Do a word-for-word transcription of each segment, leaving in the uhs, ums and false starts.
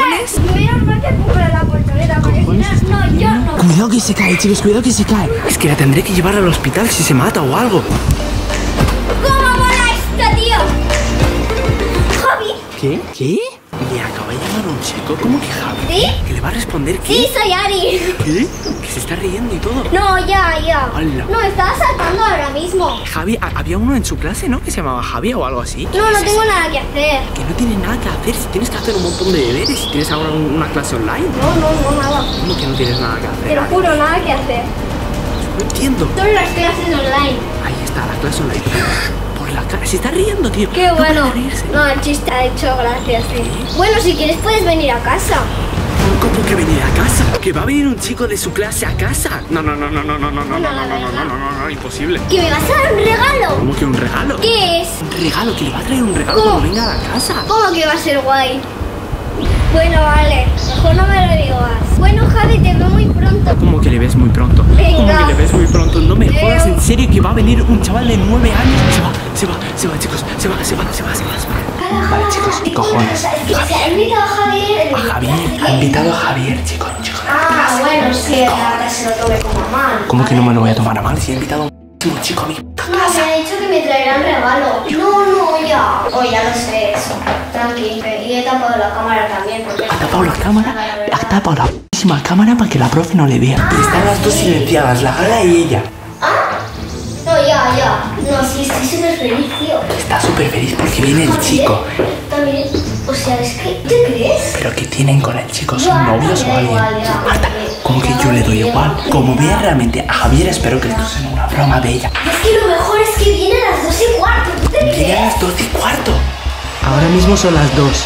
cojones? Menos mal que cumple la portaleta, porque si no, no, yo no. Cuidado que se cae, chicos, cuidado que se cae. Es que la tendré que llevar al hospital si se mata o algo. ¿Cómo mola esto, tío? Javi. ¿Qué? ¿Qué? Le acaba de llamar a un chico. ¿Cómo que Javi? ¿Sí? ¿Que le va a responder qué? Sí, soy Ari. ¿Qué? Que se está riendo y todo. No, ya, ya. Hola. No, estaba saltando ahora mismo. Javi, a- había uno en su clase, ¿no? Que se llamaba Javi o algo así. No, no ¿Qué es tengo eso? nada que hacer. Que no tiene nada que hacer. Si tienes que hacer un montón de deberes. Si tienes ahora un- una clase online. No, no, no, nada. ¿Cómo que no tienes nada que hacer? Te lo Ari? juro, nada que hacer. No entiendo. Son las clases online. Ahí está, la clase online. Por la cara. Se está riendo, tío. Qué No bueno. para reírse. No, el chiste ha hecho gracia, sí. Bueno, si quieres puedes venir a casa. ¿Cómo que venir a casa? ¿Que va a venir un chico de su clase a casa? No, no, no, no, no, no, no, no, no, no, no, no, no, no, no, imposible. ¿Que me vas a dar un regalo? ¿Cómo que un regalo? ¿Qué es? ¿Un regalo? ¿Que le va a traer un regalo ¿Cómo? cuando venga a la casa? ¿Cómo que va a ser guay? Bueno, vale, mejor no me lo digas. Bueno, Javi, te veo muy pronto. ¿Cómo que le ves muy pronto? Venga. ¿Cómo que le ves muy pronto? No me Veo. jodas, en serio que va a venir un chaval de nueve años. Se va, se va, se va, chicos. Se va, se va, se va, se va, se va. Vale, chicos, ¿qué cojones? Es que se ha invitado a Javier. A Javier, ha invitado a Javier, chicos, chicos. Ah, bueno, es que la que se lo tome como mal. ¿Cómo que no me lo voy a tomar a mal si ha invitado a un chico a mí? No, me ha dicho que me traerán regalo. No, no, ya. Oh, ya lo sé eso. Tranqui. Y he tapado la cámara también. Porque Ha tapado la cámara, ha tapado la putísima cámara para que la profe no le vea. Y están las dos silenciadas, la Gala y ella. ¿Ah? No, ya, ya. No, sí, estoy súper feliz, tío. Está súper feliz porque viene el chico. También, o sea, es que, ¿te crees? ¿Pero qué tienen con el chico? ¿Son Ya, novios me o da alguien? igual, ya. Marta, ¿cómo que yo le doy igual? Como vea realmente a Javier, espero que esto sea una broma de ella. Es que lo mejor es que viene a las dos y cuarto. ¿Tú te Viene a crees? las doce y cuarto. Ahora mismo son las dos.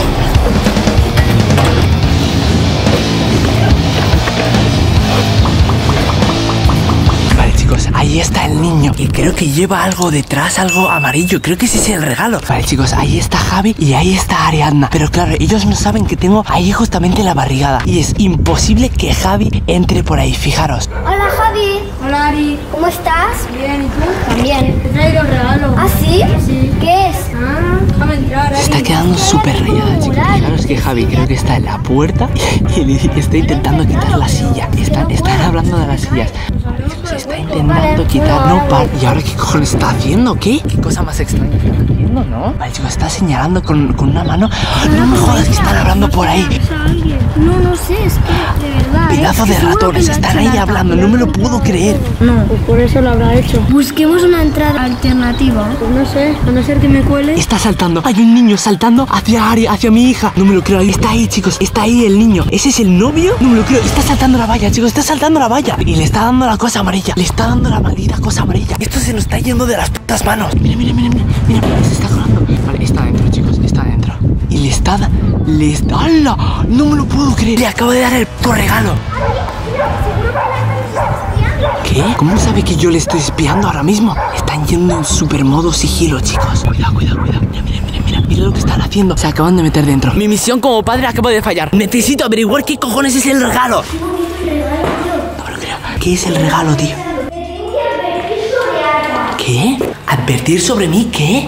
Vale, chicos, ahí está el niño. Y creo que lleva algo detrás, algo amarillo. Creo que ese es el regalo. Vale, chicos, ahí está Javi y ahí está Ariadna. Pero claro, ellos no saben que tengo ahí justamente la barrigada. Y es imposible que Javi entre por ahí, fijaros. Hola, Javi. Hola Ari, ¿Cómo estás? bien, ¿y tú? También. Te traigo un regalo. ¿Ah, sí? Sí. ¿Qué es? Ah, déjame entrar, Ari. Se está quedando súper rayada, chicos. Fijaros que Javi creo que está en la puerta y le está intentando quitar la silla. Están, están hablando de las sillas. Se está intentando quitar, no para. ¿Y ahora qué cojones está haciendo? ¿Qué? ¿Qué cosa más extraña está haciendo, no? Vale, chicos, está señalando con, con una mano. ¡Ah, no me jodas que están hablando por ahí! No, no sé, es que de verdad. Pedazo es de que seguro que ratones, lo ha están hecho ahí la hablando, no me lo puedo creer. No, pues por eso lo habrá hecho. Busquemos una entrada alternativa. Pues no sé, a no ser que me cuele. Está saltando, hay un niño saltando hacia Ari, hacia mi hija. No me lo creo, ahí está ahí, chicos, está ahí el niño. ¿Ese es el novio? No me lo creo, está saltando la valla, chicos, está saltando la valla. Y le está dando la cosa amarilla, le está dando la maldita cosa amarilla. Esto se nos está yendo de las putas manos. Mira, mira, mira, mira, mira, se está colando. Vale, está adentro, chicos, está adentro. Y le está, da- le está, ¡hala! No me lo puedo creer, le acabo de dar el puto regalo. ¿Qué? ¿Cómo sabe que yo le estoy espiando ahora mismo? Están yendo en super modo sigilo, chicos. Cuidado, cuidado, cuidado. Mira, mira, mira, mira. Mira lo que están haciendo. Se acaban de meter dentro. Mi misión como padre acaba de fallar. Necesito averiguar qué cojones es el regalo. No me lo creo. ¿Qué es el regalo, tío? ¿Qué? ¿Advertir sobre mí? ¿Qué?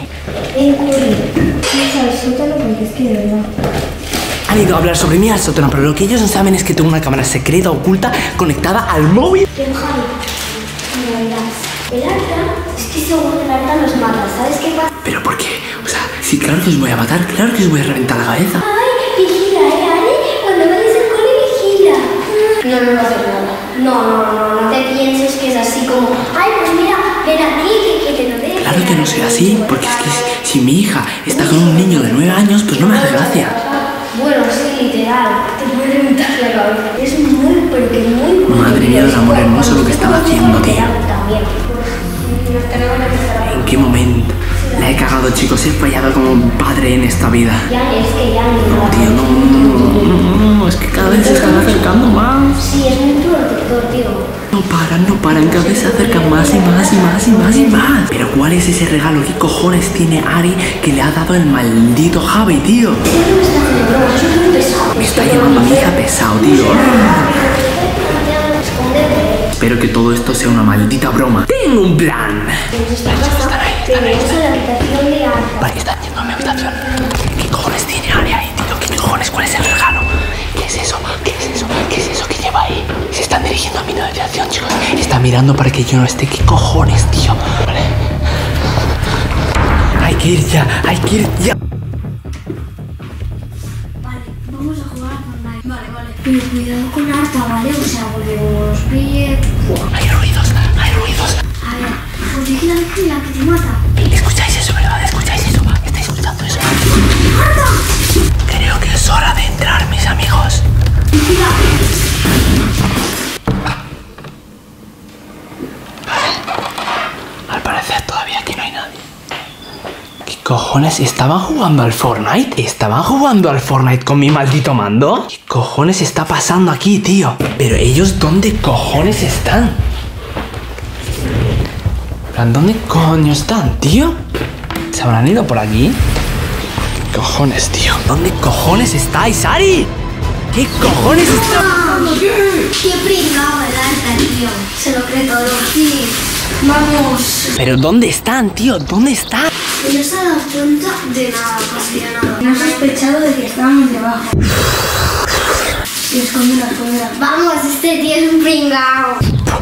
Han ido a hablar sobre mí al sótano, pero lo que ellos no saben es que tengo una cámara secreta oculta conectada al móvil. Pero Javi, no me verás. El arca, es que seguro que el arca nos mata. ¿Sabes qué pasa? ¿Pero por qué? O sea, sí, claro que os voy a matar, claro que os voy a reventar la cabeza. Ay, vigila, ¿eh, Ari? Cuando vayas al cole, vigila. No, no, no haces nada. No, no, no, no te pienses que es así como, ay, pues mira, ven aquí, que, que te lo dejo. Claro que no soy así, porque es que si, si mi hija está con un niño de nueve años, pues no me hace gracia. Bueno, sí, literal. Te puede reventar la cabeza. Es muy, pero que muy, muy... Madre mía del amor hermoso lo que estaba haciendo, tío. También. Nos tenemos que estar... ¿En qué momento? La he cagado, chicos, he fallado como padre en esta vida. Ya, es que ya... No, tío, no, no, no, no, es que cada vez se están acercando más. Sí, es muy protector, tío. No paran, no paran, cada vez se acercan más y más y más y más y más. Pero ¿cuál es ese regalo? ¿Qué cojones tiene Ari que le ha dado el maldito Javi, tío? Me está llamando a mi hija pesado, tío. Espero que todo esto sea una maldita broma. Tengo un plan. Vale, están yendo a mi habitación. ¿Qué cojones tiene Ari ahí, tío? ¿Qué cojones? ¿Cuál es el regalo? yendo a mi habitación, chicos. Está mirando para que yo no esté. ¿Qué cojones, tío? Vale. Hay que ir ya, hay que ir ya. Vale, vamos a jugar a Fortnite. Vale, vale. Pero cuidado con Arta, ¿vale? O sea, porque como nos pille... Hay ruidos, hay ruidos. A ver, pues dije la vecina que te mata. ¿Escucháis eso, verdad? ¿Escucháis eso? ¿Estáis escuchando eso? ¡Arta! Creo que es hora de entrar, mis amigos. Mira. Al parecer todavía aquí no hay nadie. ¿Qué cojones? ¿Estaban jugando al Fortnite? ¿Estaban jugando al Fortnite con mi maldito mando? ¿Qué cojones está pasando aquí, tío? Pero ellos, ¿dónde cojones están? ¿Dónde coño están, tío? ¿Se habrán ido por aquí? ¿Qué cojones, tío? ¿Dónde cojones estáis, Ari? ¿Qué cojones está? Qué pringado el Arta, tío. Se lo cree todo. Sí. Vamos. ¿Pero dónde están, tío? ¿Dónde están? No se ha dado cuenta de nada, casi de nada. No ha sospechado de que estábamos debajo. Y escóndela, escóndela. Vamos, este tío es un pringao.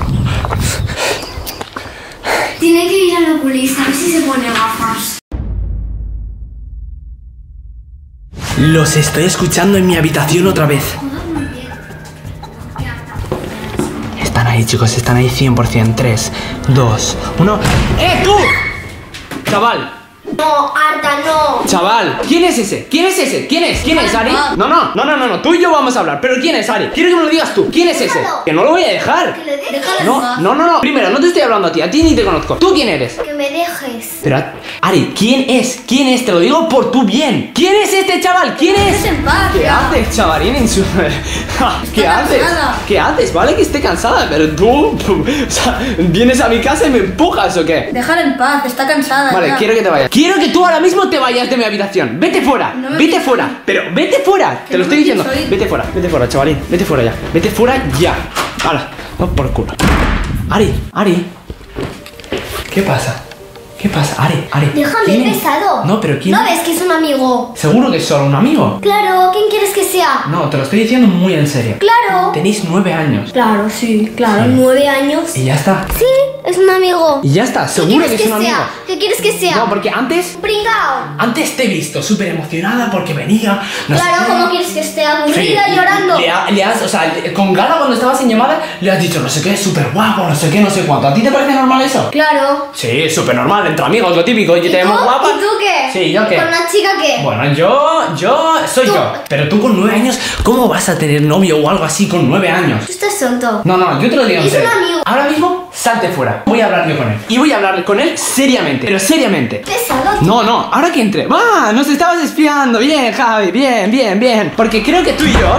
Tiene que ir al oculista, a ver si se pone gafas. Los estoy escuchando en mi habitación otra vez. Están ahí, chicos, están ahí cien por cien. tres, dos, uno. ¡Eh, tú! Chaval. No, Arta, no. Chaval, ¿quién es ese? ¿Quién es ese? ¿Quién es? ¿Quién es, Ari? No, no, no, no, no, no, tú y yo vamos a hablar. Pero ¿quién es, Ari? Quiero que me lo digas tú. ¿Quién es ese? Déjalo. Que no lo voy a dejar. Que le dejes. No, no, no, no. Primero, no te estoy hablando a ti. A ti ni te conozco. ¿Tú quién eres? Que me dejes. Pero, Ari, ¿quién es? ¿Quién es? Te lo digo por tu bien. ¿Quién es este chaval? ¿Quién es? Dejes en paz, ¿Qué ya. haces, chavalín? En su... ¿Qué Está haces? cansada. ¿Qué haces? Vale que esté cansada, pero tú... O sea, ¿vienes a mi casa y me empujas o qué? Déjala en paz, está cansada. Vale, ya. quiero que te vayas. Quiero que tú ahora mismo te vayas de mi habitación. Vete fuera, No me vete pienso fuera. ir. Pero vete fuera, Que te lo no estoy me diciendo. pienso ir. Vete fuera, vete fuera, chavalín. Vete fuera ya. Vete fuera ya. Hala, no por culo. Ari, Ari. ¿Qué pasa? ¿Qué pasa? Ari, Ari. Déjame, ¿quién es? pesado. No, pero ¿quién? ¿No ves que es un amigo? ¿Seguro que es solo un amigo? Claro, ¿quién quieres que sea? No, te lo estoy diciendo muy en serio. Claro. Tenéis nueve años. Claro, sí, claro. Sí. Nueve años. Y ya está. Sí, es un amigo. Y ya está, ¿Qué seguro quieres que es un amigo. sea? ¿Qué quieres que sea? No, porque antes... Pringao. Antes te he visto súper emocionada porque venía. No sé Claro, qué. ¿cómo quieres que esté aburrida Sí, llorando? Le, ha- le has, o sea, le- con Gala cuando estabas en llamada, le has dicho no sé qué, súper guapo, no sé qué, no sé cuánto. ¿A ti te parece normal eso? Claro. Sí, súper normal, entre amigos, lo típico. Yo ¿Y te tú? llamo guapa. ¿Y tú qué? Sí, ¿yo qué? ¿Con una chica qué? Bueno, yo, yo soy Tú. yo. Pero tú con nueve años, ¿cómo vas a tener novio o algo así con nueve años? Tú estás tonto. No, no, yo te lo digo en Es un serio. amigo. Ahora mismo, salte fuera. Voy a hablar yo con él. Y voy a hablar con él seriamente, pero seriamente. Pesado. No, no, ahora que entre. ¡Va! Nos estabas espiando. Bien, Javi, bien, bien, bien. Porque creo que tú y yo.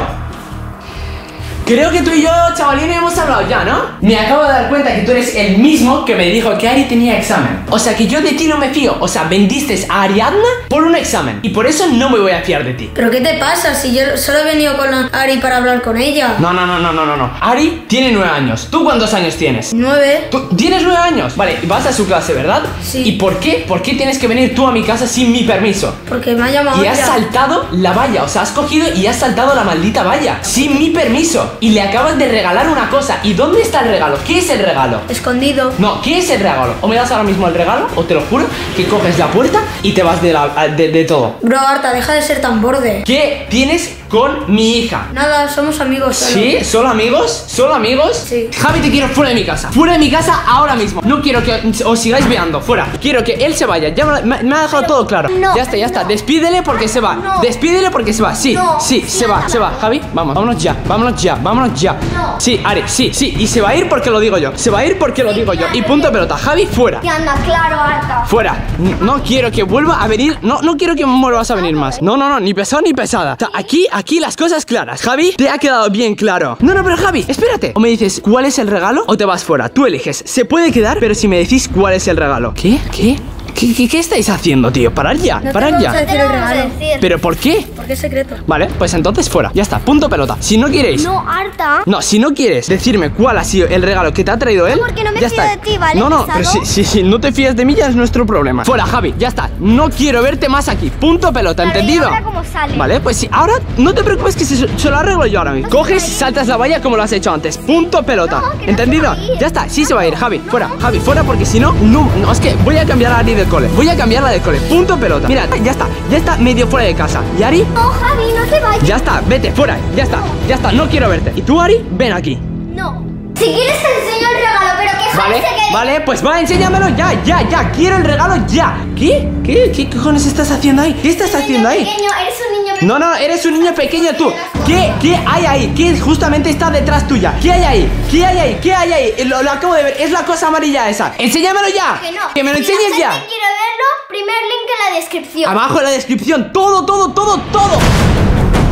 Creo que tú y yo, chavalín, hemos hablado ya, ¿no? Me acabo de dar cuenta que tú eres el mismo que me dijo que Ari tenía examen. O sea que yo de ti no me fío. O sea, vendiste a Ariadna por un examen. Y por eso no me voy a fiar de ti. ¿Pero qué te pasa? Si yo solo he venido con la Ari para hablar con ella. No, no, no, no, no, no, no. Ari tiene nueve años. ¿Tú cuántos años tienes? Nueve. ¿Tú tienes nueve años? Vale, vas a su clase, ¿verdad? Sí. ¿Y por qué? ¿Por qué tienes que venir tú a mi casa sin mi permiso? Porque me ha llamado Y has ella. saltado la valla, o sea, has cogido y has saltado la maldita valla sin mi permiso. Y le acabas de regalar una cosa. ¿Y dónde está el regalo? ¿Qué es el regalo? Escondido. No, ¿qué es el regalo? O me das ahora mismo el regalo, o te lo juro, que coges la puerta y te vas de, la, de, de todo. Bro, Arta, deja de ser tan borde. ¿Qué tienes con mi hija? Nada, somos amigos solo. ¿Sí? ¿Solo amigos? ¿Solo amigos? Sí. Javi, te quiero fuera de mi casa. Fuera de mi casa ahora mismo. No quiero que os sigáis veando. Fuera. Quiero que él se vaya. Ya me, me- me ha dejado todo claro. no, ya está, ya está. no. Despídele porque se va. No. Despídele porque se va. Sí, No. sí, Sí, se va, anda. se va. Javi, vamos, vámonos ya. Vámonos ya, vámonos ya. No. Sí, Ari, sí, sí. Y se va a ir porque lo digo yo. Se va a ir porque lo digo yo. Y punto pelota. Javi, fuera. Que anda claro, Arta. Fuera, N- no quiero que vuelva a venir. No, no quiero que vuelvas a venir más. No, no, no, ni pesado ni pesada. O sea, aquí, aquí las cosas claras. Javi, te ha quedado bien claro. No, no, pero Javi, espérate. O me dices cuál es el regalo o te vas fuera. Tú eliges. Se puede quedar, pero si me decís cuál es el regalo. ¿Qué? ¿Qué? ¿Qué, qué, qué estáis haciendo, tío? Parad ya, No te parad vamos ya. a decir el regalo. ¿Pero por qué? Porque es secreto. Vale, pues entonces fuera. Ya está, punto pelota. Si no queréis... No, harta. No, si no quieres decirme cuál ha sido el regalo que te ha traído él, porque no me ya fío está. de ti, ¿vale, No, no, pesado? pero si, si, si no te fías de mí ya es nuestro problema. Fuera, Javi, ya está. No quiero verte más aquí. Punto pelota, Claro, ¿entendido? ¿y ahora cómo sale? Vale, pues sí, ahora no te preocupes que se, se lo arreglo yo ahora mismo. Coges y saltas la valla como lo has hecho antes. Punto pelota. No, que no ¿Entendido? se va a ir. Ya está, sí se va a ir, Javi. Fuera, Javi, fuera porque si no, no, no, es que voy a cambiar a Ari del cole. Voy a cambiarla del cole. Punto pelota. Mira, ya está, ya está medio fuera de casa. ¿Y Ari? No, Javi, no te vayas. Ya está, vete, fuera, ya está, ya está, no quiero verte. Y tú, Ari, ven aquí. No. Si quieres te enseño el regalo, pero que Javi Vale, se quede. vale, pues va, enséñamelo ya, ya, ya. Quiero el regalo ya. ¿Qué? ¿Qué? ¿Qué cojones estás haciendo ahí? ¿Qué estás Eres un haciendo niño ahí? pequeño, eres un niño pequeño. No, no, eres un niño pequeño tú. ¿Qué? ¿Qué hay ahí? ¿Qué justamente está detrás tuya? ¿Qué hay ahí? ¿Qué hay ahí? ¿Qué hay ahí? Lo, lo acabo de ver, es la cosa amarilla esa. Enséñamelo ya. Que no. Que me lo Si enseñes la ya. gente quiere verlo, primer link en la descripción. Abajo en la descripción, todo, todo, todo, todo.